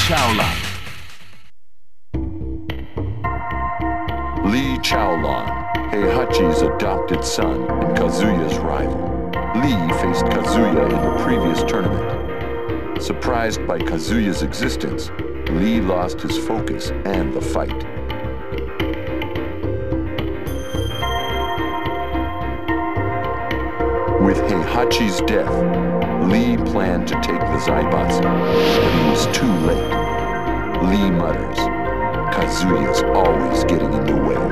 Chaolan. Li Chaolan, Heihachi's adopted son and Kazuya's rival. Li faced Kazuya in the previous tournament. Surprised by Kazuya's existence, Li lost his focus and the fight. With Heihachi's death, Li planned to take the Zaibatsu, but he was too late. Li mutters, "Kazuya's always getting in the way."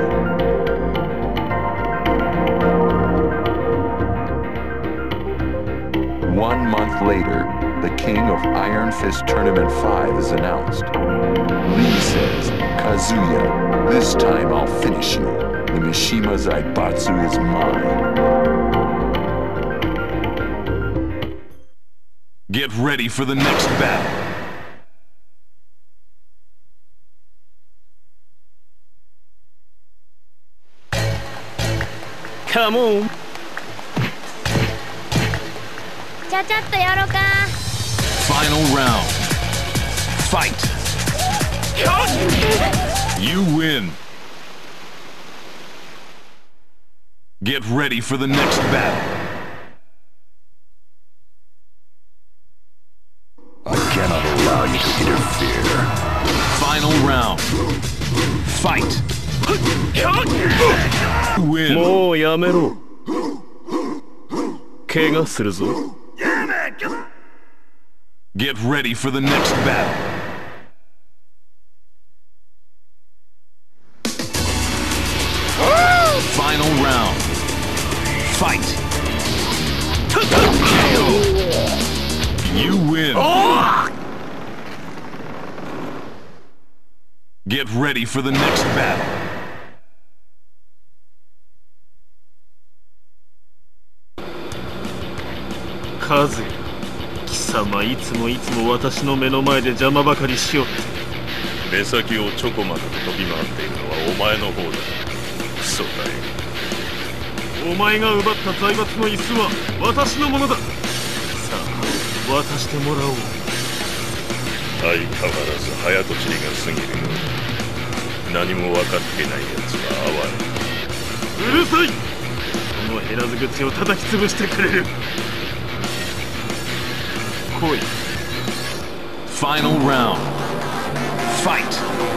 One month later, the king of Iron Fist Tournament 5 is announced. Li says, "Kazuya, this time I'll finish you. The Mishima Zaibatsu is mine." Get ready for the next battle. Come on. ちゃちゃっとやろうか。 Final round. Fight. You win. Get ready for the next battle. I cannot allow you to interfere. Final round. Fight. You win. もうやめろ。怪我するぞ。 Get ready for the next battle. Final round. Fight. You win. Get ready for the next battle. Kazuya、貴様いつも私の目の前で邪魔ばかりしよって。 目先をちょこまかと飛び回っているのはお前の方だ。クソだよ。 お前が奪った財閥の椅子は私のものだ。さあ渡してもらおう。 相変わらず早とちりが過ぎるよ。何も分かっていない奴は哀れ。 うるさい。この減らず口を叩き潰してくれる。来い。 Final round. Fight.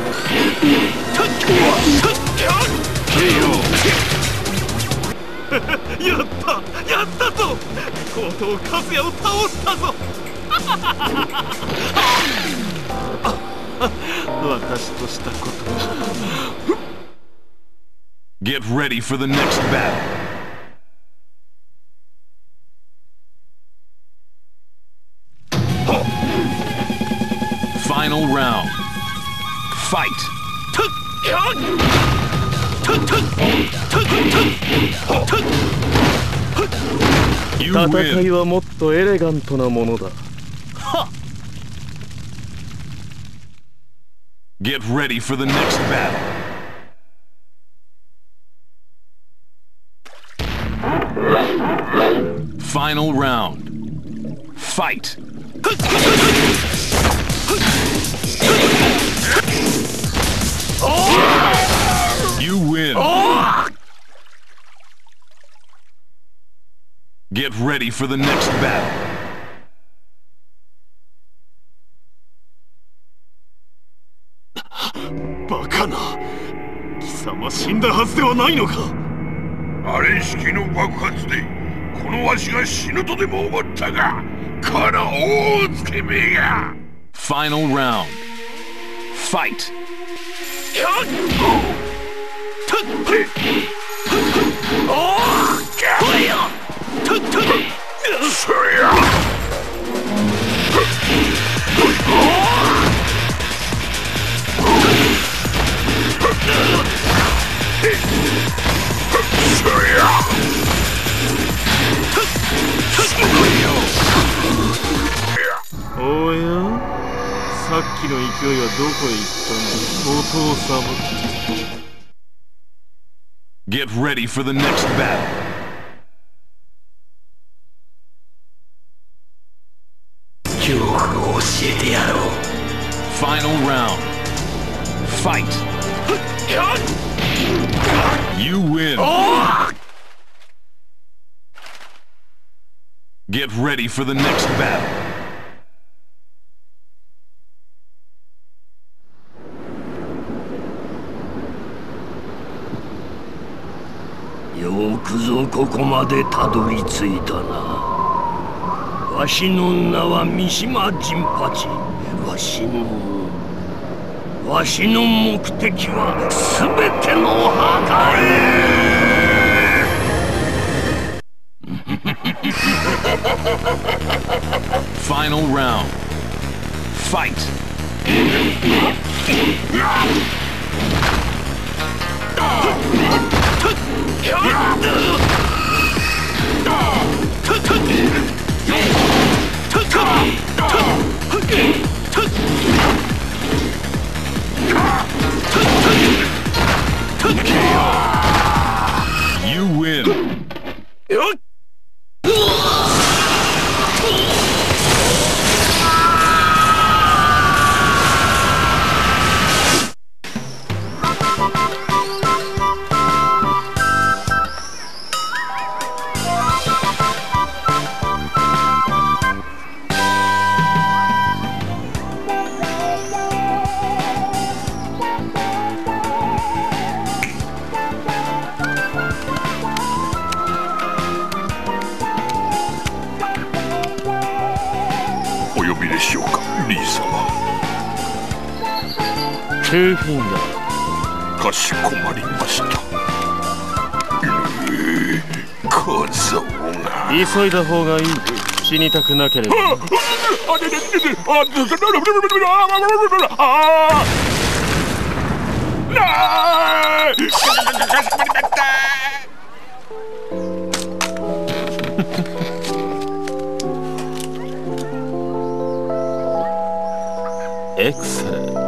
やったぞ。とうとうカズヤを倒したぞ。私としたこと。 Get ready for the next battle. Final round. Fight. You 戦い win. はもっとエレガントなものだ。 Get ready for the next battle. Final round. Fight. You win. Get ready for the next battle. Bakana! 貴様死んだはずではないのか。 あれ式の爆発でこのわしが死ぬとでも思ったが、この大つけめが。 Final round. Fight. おや、さっきの勢いはどこへ行ったの、お父様。 Get ready for the next battle. Final round. Fight. You win. Get ready for the next battle. よくぞここまでたどり着いたな。わしの名は三島陣八。わしの目的は全ての破壊。 Final round. Fight. You win. トゥーフィンだ。 かしこまりました。小僧が急いだ方がいい。死にたくなければ。エクセレント。